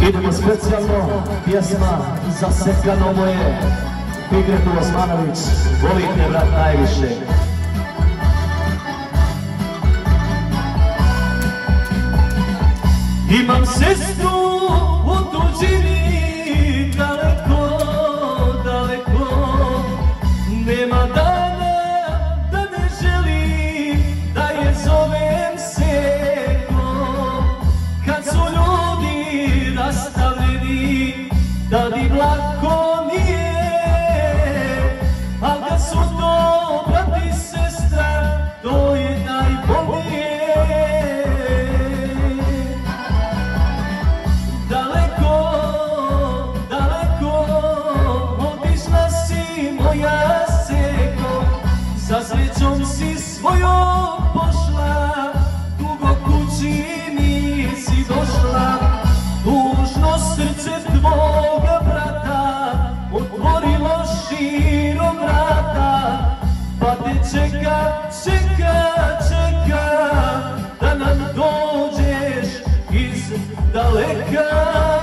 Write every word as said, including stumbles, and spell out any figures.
Idemo specijalno, pjesma za Setkano moje, Figretu Osmanović, volim te brat najviše. Imam sestru u tuđini, daleko, daleko, nema dana da ne želim da je zovem seko. Kad su ljudi rastavljeni, da ni lako nije, al da su to brat i sestra, to je najbolje. Sa srećom si svojom pošla, dugo kući nisi došla. Tužno srce tvoga brata otvorilo širom vrata, pa te čeka, čeka, čeka da nam dođeš iz daleka.